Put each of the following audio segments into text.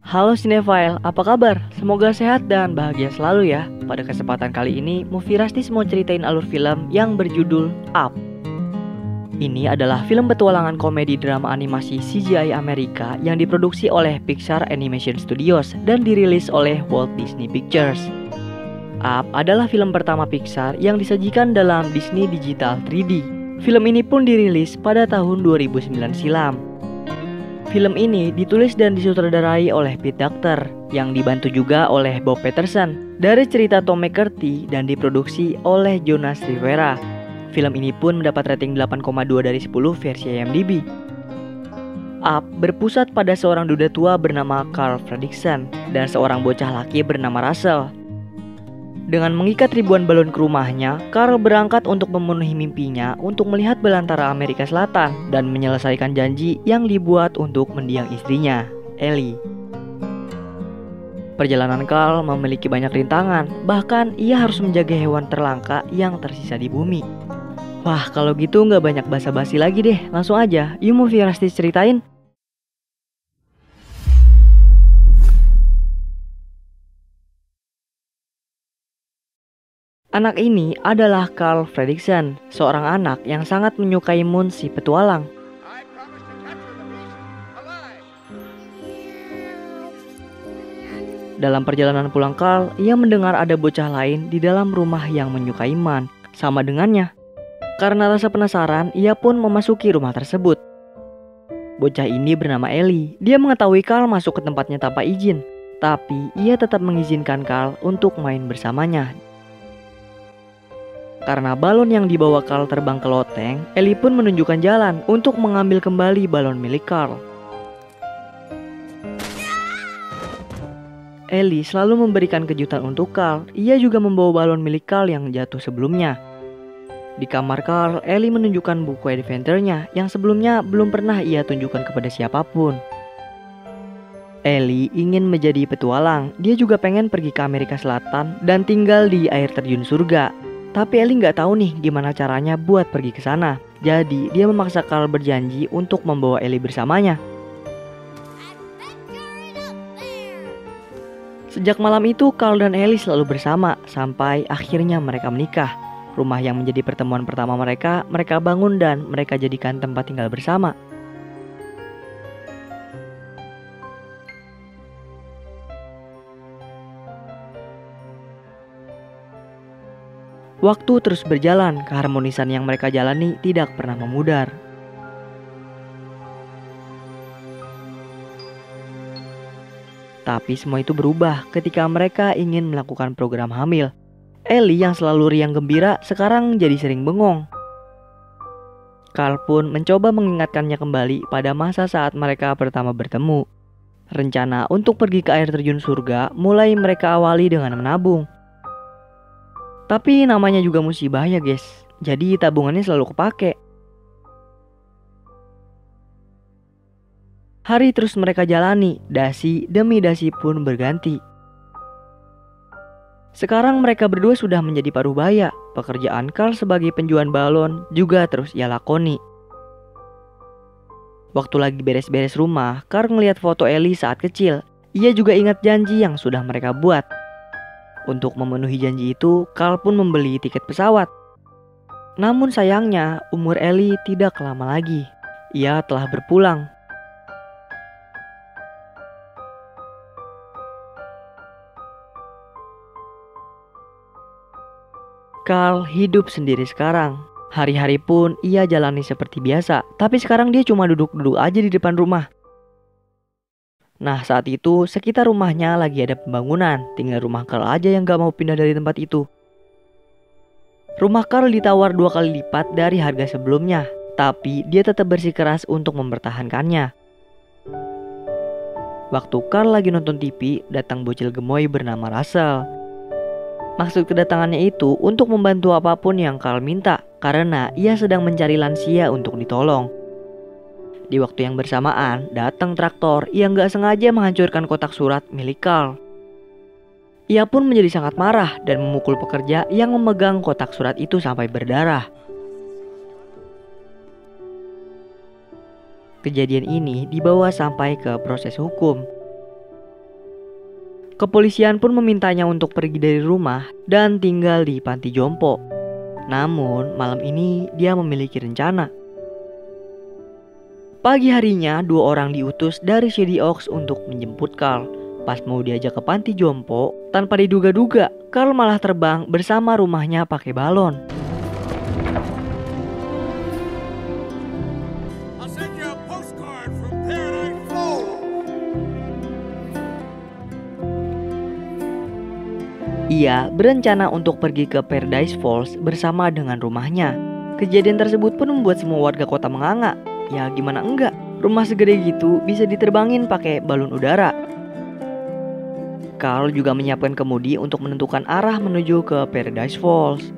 Halo Cinefile, apa kabar? Semoga sehat dan bahagia selalu ya. Pada kesempatan kali ini, Movie Rastis mau ceritain alur film yang berjudul Up. Ini adalah film petualangan komedi drama animasi CGI Amerika yang diproduksi oleh Pixar Animation Studios dan dirilis oleh Walt Disney Pictures. Up adalah film pertama Pixar yang disajikan dalam Disney Digital 3D. Film ini pun dirilis pada tahun 2009 silam. Film ini ditulis dan disutradarai oleh Pete Docter yang dibantu juga oleh Bob Peterson dari cerita Tom McCarthy dan diproduksi oleh Jonas Rivera. Film ini pun mendapat rating 8,2 dari 10 versi IMDb. Up berpusat pada seorang duda tua bernama Carl Fredricksen dan seorang bocah laki bernama Russell. Dengan mengikat ribuan balon ke rumahnya, Carl berangkat untuk memenuhi mimpinya untuk melihat belantara Amerika Selatan dan menyelesaikan janji yang dibuat untuk mendiang istrinya, Ellie. Perjalanan Carl memiliki banyak rintangan, bahkan ia harus menjaga hewan terlangka yang tersisa di bumi. Wah, kalau gitu nggak banyak basa-basi lagi deh, langsung aja, yuk Movie Rastis ceritain. Anak ini adalah Carl Fredricksen, seorang anak yang sangat menyukai Moon si petualang. Dalam perjalanan pulang Carl, ia mendengar ada bocah lain di dalam rumah yang menyukai Man, sama dengannya. Karena rasa penasaran, ia pun memasuki rumah tersebut. Bocah ini bernama Ellie. Dia mengetahui Carl masuk ke tempatnya tanpa izin, tapi ia tetap mengizinkan Carl untuk main bersamanya. Karena balon yang dibawa Carl terbang ke loteng, Ellie pun menunjukkan jalan untuk mengambil kembali balon milik Carl. Ellie selalu memberikan kejutan untuk Carl. Ia juga membawa balon milik Carl yang jatuh sebelumnya. Di kamar Carl, Ellie menunjukkan buku adventure-nya yang sebelumnya belum pernah ia tunjukkan kepada siapapun. Ellie ingin menjadi petualang. Dia juga pengen pergi ke Amerika Selatan dan tinggal di air terjun surga. Tapi Ellie nggak tahu nih gimana caranya buat pergi ke sana. Jadi dia memaksa Carl berjanji untuk membawa Ellie bersamanya. Sejak malam itu Carl dan Ellie selalu bersama sampai akhirnya mereka menikah. Rumah yang menjadi pertemuan pertama mereka bangun dan mereka jadikan tempat tinggal bersama. Waktu terus berjalan, keharmonisan yang mereka jalani tidak pernah memudar. Tapi semua itu berubah ketika mereka ingin melakukan program hamil. Ellie yang selalu riang gembira sekarang jadi sering bengong. Carl pun mencoba mengingatkannya kembali pada masa saat mereka pertama bertemu. Rencana untuk pergi ke air terjun surga mulai mereka awali dengan menabung. Tapi namanya juga musibah ya guys, jadi tabungannya selalu kepake. Hari terus mereka jalani, dasi demi dasi pun berganti. Sekarang mereka berdua sudah menjadi paruh baya. Pekerjaan Carl sebagai penjual balon juga terus ia lakoni. Waktu lagi beres-beres rumah, Carl ngeliat foto Ellie saat kecil. Ia juga ingat janji yang sudah mereka buat. Untuk memenuhi janji itu, Carl pun membeli tiket pesawat. Namun sayangnya, umur Ellie tidak lama lagi. Ia telah berpulang. Carl hidup sendiri sekarang. Hari-hari pun ia jalani seperti biasa. Tapi sekarang dia cuma duduk-duduk aja di depan rumah. Nah saat itu sekitar rumahnya lagi ada pembangunan. Tinggal rumah Carl aja yang gak mau pindah dari tempat itu. Rumah Carl ditawar 2 kali lipat dari harga sebelumnya. Tapi dia tetap bersikeras untuk mempertahankannya. Waktu Carl lagi nonton TV, datang bocil gemoy bernama Russell. Maksud kedatangannya itu untuk membantu apapun yang Carl minta, karena ia sedang mencari lansia untuk ditolong. Di waktu yang bersamaan, datang traktor yang gak sengaja menghancurkan kotak surat milik Carl. Ia pun menjadi sangat marah dan memukul pekerja yang memegang kotak surat itu sampai berdarah. Kejadian ini dibawa sampai ke proses hukum. Kepolisian pun memintanya untuk pergi dari rumah dan tinggal di panti jompo. Namun malam ini dia memiliki rencana. Pagi harinya 2 orang diutus dari Shady Oaks untuk menjemput Carl. Pas mau diajak ke panti jompo, tanpa diduga-duga Carl malah terbang bersama rumahnya pakai balon. Ia berencana untuk pergi ke Paradise Falls bersama dengan rumahnya. Kejadian tersebut pun membuat semua warga kota menganga. Ya gimana enggak, rumah segede gitu bisa diterbangin pakai balon udara. Carl juga menyiapkan kemudi untuk menentukan arah menuju ke Paradise Falls.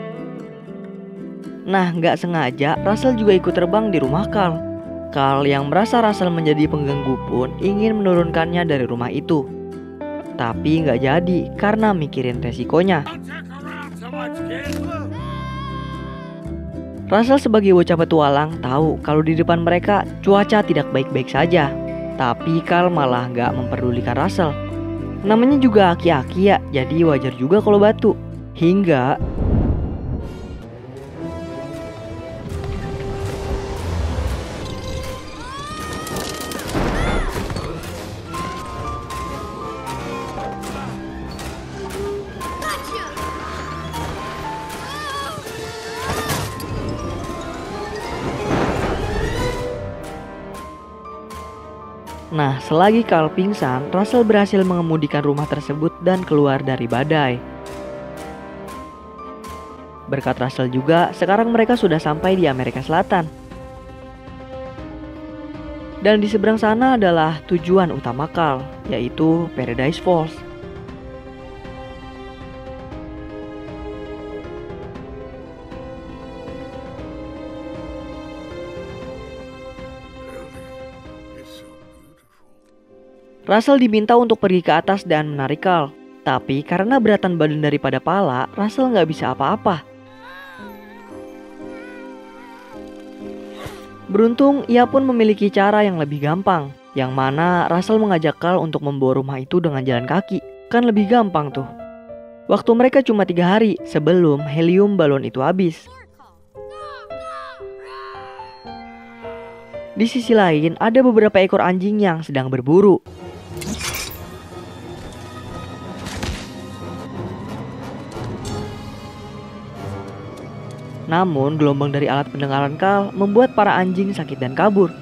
Nah, nggak sengaja Russell juga ikut terbang di rumah Carl. Carl yang merasa Russell menjadi pengganggu pun ingin menurunkannya dari rumah itu. Tapi nggak jadi karena mikirin resikonya. Russell sebagai bocah petualang tahu kalau di depan mereka cuaca tidak baik-baik saja. Tapi Carl malah nggak memperdulikan Russell. Namanya juga aki-aki ya, jadi wajar juga kalau batu. Hingga Nah, selagi Carl pingsan, Russell berhasil mengemudikan rumah tersebut dan keluar dari badai. Berkat Russell juga, sekarang mereka sudah sampai di Amerika Selatan. Dan di seberang sana adalah tujuan utama Carl, yaitu Paradise Falls. Russell diminta untuk pergi ke atas dan menarik Carl. Tapi karena beratan badan daripada pala, Russell nggak bisa apa-apa. Beruntung, ia pun memiliki cara yang lebih gampang. Yang mana Russell mengajak Carl untuk membawa rumah itu dengan jalan kaki. Kan lebih gampang tuh. Waktu mereka cuma 3 hari sebelum helium balon itu habis. Di sisi lain, ada beberapa ekor anjing yang sedang berburu. Namun, gelombang dari alat pendengaran Carl membuat para anjing sakit dan kabur.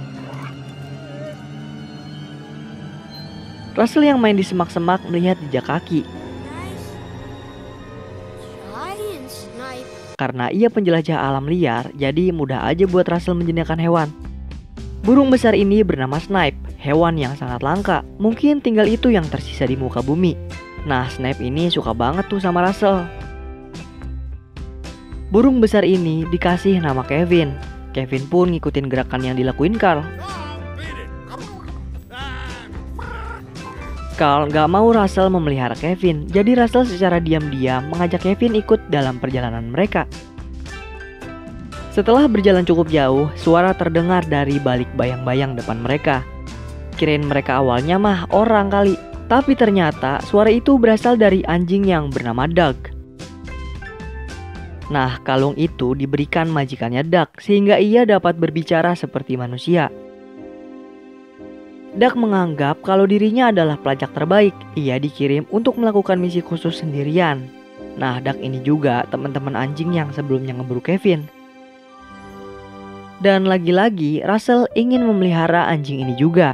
Russell yang main di semak-semak melihat jejak kaki. Karena ia penjelajah alam liar, jadi mudah aja buat Russell menjinakkan hewan. Burung besar ini bernama Snipe, hewan yang sangat langka. Mungkin tinggal itu yang tersisa di muka bumi. Nah, Snipe ini suka banget tuh sama Russell. Burung besar ini dikasih nama Kevin. Kevin pun ngikutin gerakan yang dilakuin Carl. Carl gak mau Russell memelihara Kevin, jadi Russell secara diam-diam mengajak Kevin ikut dalam perjalanan mereka. Setelah berjalan cukup jauh, suara terdengar dari balik bayang-bayang depan mereka. Kirain mereka awalnya mah orang kali, tapi ternyata suara itu berasal dari anjing yang bernama Doug. Nah, kalung itu diberikan majikannya Doug sehingga ia dapat berbicara seperti manusia. Doug menganggap kalau dirinya adalah pelacak terbaik. Ia dikirim untuk melakukan misi khusus sendirian. Nah, Doug ini juga teman-teman anjing yang sebelumnya ngeburu Kevin. Dan lagi-lagi Russell ingin memelihara anjing ini juga.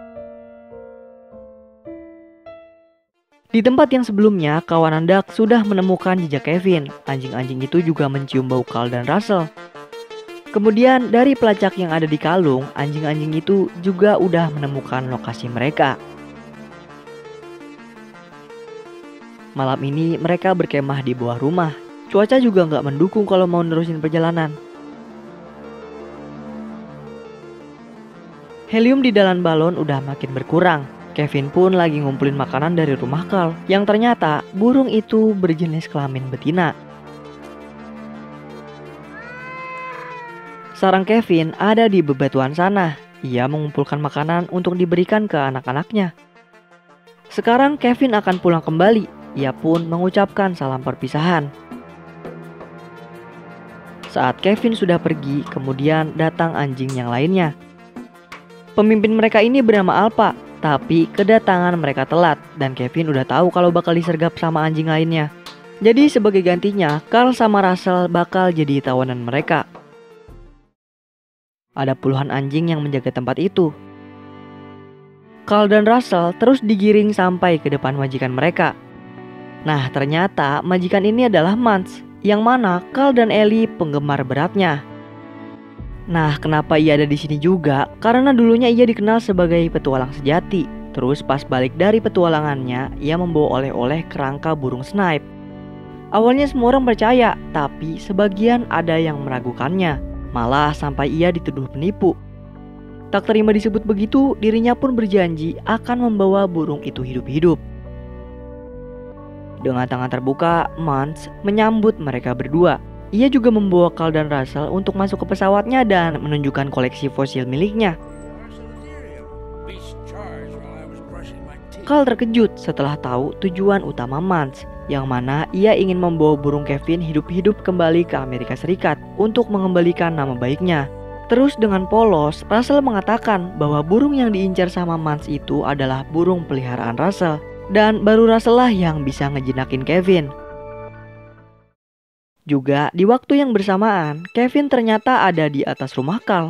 Di tempat yang sebelumnya, kawanan Doug sudah menemukan jejak Kevin. Anjing-anjing itu juga mencium bau Carl dan Russell. Kemudian dari pelacak yang ada di kalung, anjing-anjing itu juga udah menemukan lokasi mereka. Malam ini mereka berkemah di bawah rumah. Cuaca juga nggak mendukung kalau mau nerusin perjalanan. Helium di dalam balon udah makin berkurang. Kevin pun lagi ngumpulin makanan dari rumah Carl, yang ternyata burung itu berjenis kelamin betina. Sarang Kevin ada di bebatuan sana. Ia mengumpulkan makanan untuk diberikan ke anak-anaknya. Sekarang Kevin akan pulang kembali. Ia pun mengucapkan salam perpisahan. Saat Kevin sudah pergi, kemudian datang anjing yang lainnya. Pemimpin mereka ini bernama Alpha, tapi kedatangan mereka telat dan Kevin udah tahu kalau bakal disergap sama anjing lainnya. Jadi sebagai gantinya, Carl sama Russell bakal jadi tawanan mereka. Ada puluhan anjing yang menjaga tempat itu. Carl dan Russell terus digiring sampai ke depan majikan mereka. Nah, ternyata majikan ini adalah Mance, yang mana Carl dan Ellie penggemar beratnya. Nah, kenapa ia ada di sini juga? Karena dulunya ia dikenal sebagai petualang sejati. Terus pas balik dari petualangannya, ia membawa oleh-oleh kerangka burung snipe. Awalnya semua orang percaya, tapi sebagian ada yang meragukannya. Malah sampai ia dituduh penipu. Tak terima disebut begitu, dirinya pun berjanji akan membawa burung itu hidup-hidup. Dengan tangan terbuka, Mance menyambut mereka berdua. Ia juga membawa Carl dan Russell untuk masuk ke pesawatnya dan menunjukkan koleksi fosil miliknya. Carl terkejut setelah tahu tujuan utama Mance, yang mana ia ingin membawa burung Kevin hidup-hidup kembali ke Amerika Serikat untuk mengembalikan nama baiknya. Terus dengan polos, Russell mengatakan bahwa burung yang diincar sama Mance itu adalah burung peliharaan Russell, dan baru Russell lah yang bisa ngejinakin Kevin. Juga di waktu yang bersamaan, Kevin ternyata ada di atas rumah Carl.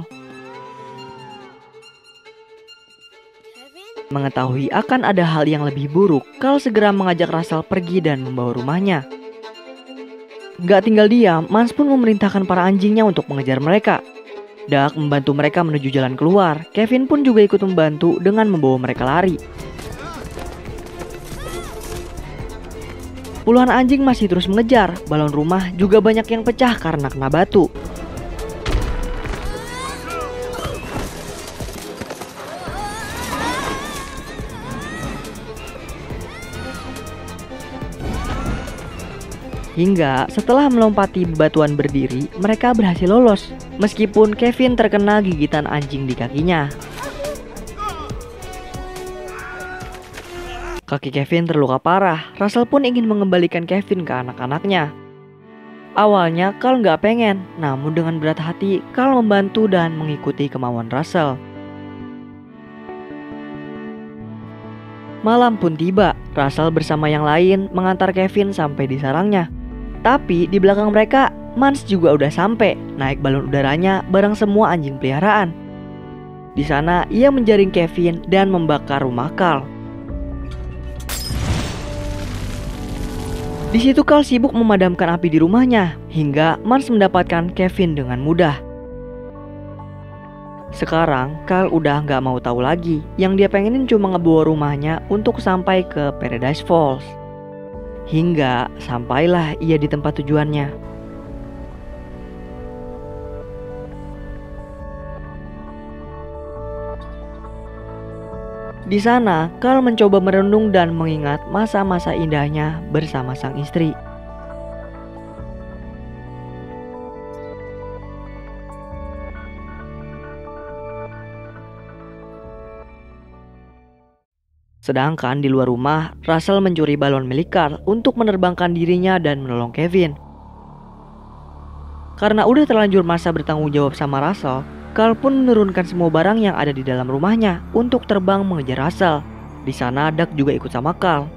Mengetahui akan ada hal yang lebih buruk, Carl segera mengajak Russell pergi dan membawa rumahnya. Gak tinggal diam, Mance pun memerintahkan para anjingnya untuk mengejar mereka. Duck membantu mereka menuju jalan keluar. Kevin pun juga ikut membantu dengan membawa mereka lari. Puluhan anjing masih terus mengejar. Balon rumah juga banyak yang pecah karena kena batu. Hingga setelah melompati bebatuan berdiri, mereka berhasil lolos. Meskipun Kevin terkena gigitan anjing di kakinya. Kaki Kevin terluka parah. Russell pun ingin mengembalikan Kevin ke anak-anaknya. Awalnya Carl nggak pengen, namun dengan berat hati Carl membantu dan mengikuti kemauan Russell. Malam pun tiba. Russell bersama yang lain mengantar Kevin sampai di sarangnya. Tapi di belakang mereka, Mance juga udah sampai, naik balon udaranya bareng semua anjing peliharaan. Di sana ia menjaring Kevin dan membakar rumah Carl. Di situ Carl sibuk memadamkan api di rumahnya, hingga Mance mendapatkan Kevin dengan mudah. Sekarang Carl udah nggak mau tahu lagi. Yang dia pengenin cuma ngebawa rumahnya untuk sampai ke Paradise Falls. Hingga sampailah ia di tempat tujuannya. Di sana, Carl mencoba merenung dan mengingat masa-masa indahnya bersama sang istri. Sedangkan di luar rumah, Russell mencuri balon milik Carl untuk menerbangkan dirinya dan menolong Kevin. Karena udah terlanjur masa bertanggung jawab sama Russell, Carl pun menurunkan semua barang yang ada di dalam rumahnya untuk terbang mengejar Russell. Di sana Duck juga ikut sama Carl.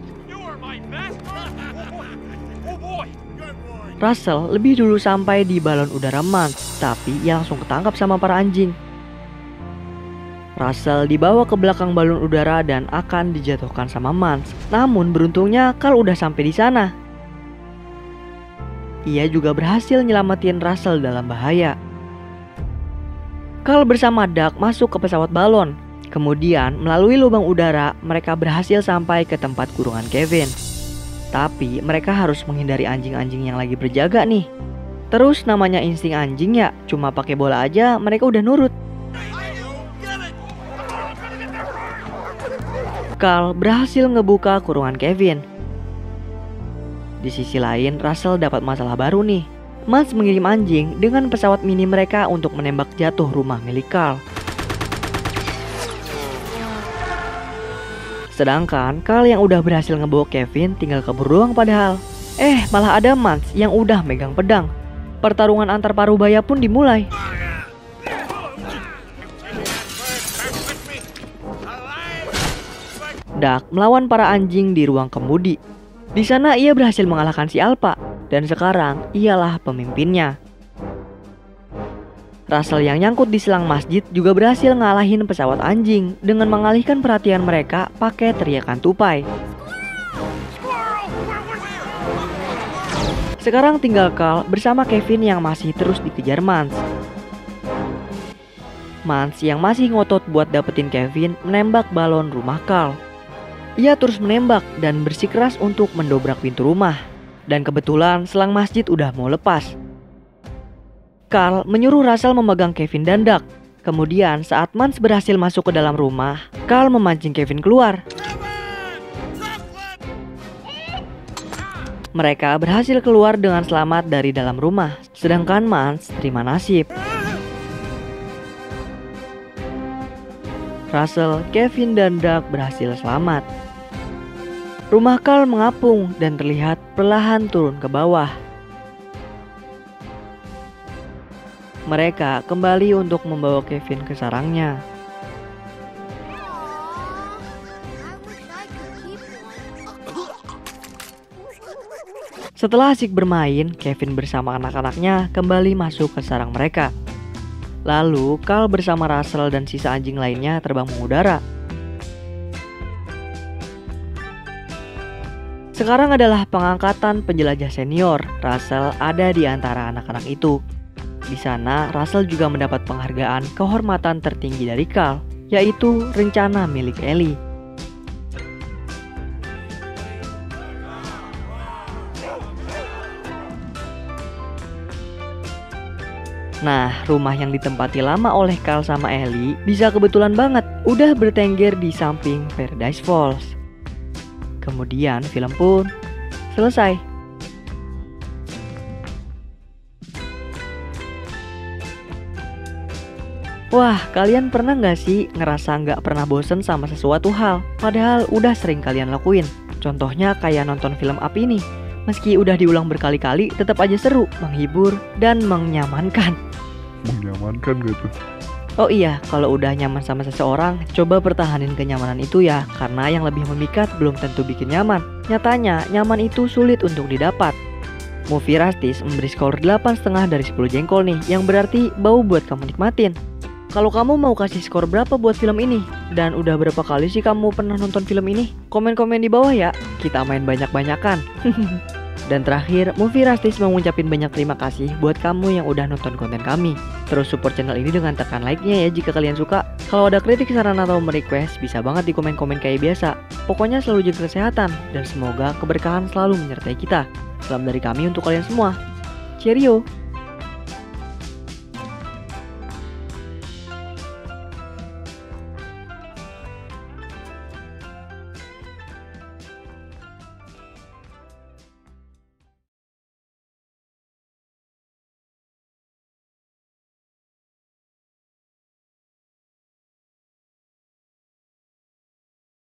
Russell lebih dulu sampai di balon udara Mance, tapi ia langsung ketangkap sama para anjing. Russell dibawa ke belakang balon udara dan akan dijatuhkan sama Mance. Namun beruntungnya Carl udah sampai di sana. Ia juga berhasil nyelamatin Russell dalam bahaya. Carl bersama Duck masuk ke pesawat balon. Kemudian melalui lubang udara mereka berhasil sampai ke tempat kurungan Kevin. Tapi mereka harus menghindari anjing-anjing yang lagi berjaga nih. Terus namanya insting anjing ya, cuma pakai bola aja mereka udah nurut. Carl berhasil ngebuka kurungan Kevin. Di sisi lain, Russell dapat masalah baru nih. Mance mengirim anjing dengan pesawat mini mereka untuk menembak jatuh rumah milik Carl. Sedangkan Carl yang udah berhasil ngebawa Kevin tinggal kabur doang padahal. Malah ada Mans yang udah megang pedang. Pertarungan antar parubaya pun dimulai. Duck melawan para anjing di ruang kemudi. Di sana ia berhasil mengalahkan si Alpha dan sekarang ialah pemimpinnya. Russell yang nyangkut di selang masjid juga berhasil ngalahin pesawat anjing dengan mengalihkan perhatian mereka pakai teriakan tupai. Sekarang tinggal Carl bersama Kevin yang masih terus dikejar Mans. Mans yang masih ngotot buat dapetin Kevin menembak balon rumah Carl. Ia terus menembak dan bersikeras untuk mendobrak pintu rumah. Dan kebetulan selang masjid udah mau lepas. Carl menyuruh Russell memegang Kevin dan Duck. Kemudian saat Mans berhasil masuk ke dalam rumah, Carl memancing Kevin keluar. Mereka berhasil keluar dengan selamat dari dalam rumah, sedangkan Mans terima nasib. Russell, Kevin, dan Duck berhasil selamat. Rumah Carl mengapung dan terlihat perlahan turun ke bawah. Mereka kembali untuk membawa Kevin ke sarangnya. Setelah asik bermain, Kevin bersama anak-anaknya kembali masuk ke sarang mereka. Lalu, Carl bersama Russell dan sisa anjing lainnya terbang mengudara. Sekarang adalah pengangkatan penjelajah senior. Russell ada di antara anak-anak itu. Di sana, Russell juga mendapat penghargaan kehormatan tertinggi dari Carl, yaitu rencana milik Ellie. Nah, rumah yang ditempati lama oleh Carl sama Ellie bisa kebetulan banget udah bertengger di samping Paradise Falls. Kemudian film pun selesai. Wah, kalian pernah nggak sih ngerasa nggak pernah bosen sama sesuatu hal, padahal udah sering kalian lakuin? Contohnya kayak nonton film Up ini. Meski udah diulang berkali-kali, tetap aja seru, menghibur, dan menyamankan. Menyamankan gitu. Oh iya, kalau udah nyaman sama seseorang, coba pertahanin kenyamanan itu ya, karena yang lebih memikat belum tentu bikin nyaman. Nyatanya, nyaman itu sulit untuk didapat. Movie Rastis memberi skor 8,5 dari 10 jengkol nih, yang berarti bau buat kamu nikmatin. Kalau kamu mau kasih skor berapa buat film ini? Dan udah berapa kali sih kamu pernah nonton film ini? Komen-komen di bawah ya, kita main banyak-banyakan. Dan terakhir, Movie Rastis mengucapin banyak terima kasih buat kamu yang udah nonton konten kami. Terus support channel ini dengan tekan like-nya ya jika kalian suka. Kalau ada kritik, saran, atau request, bisa banget di komen-komen kayak biasa. Pokoknya selalu jaga kesehatan, dan semoga keberkahan selalu menyertai kita. Salam dari kami untuk kalian semua. Cheerio!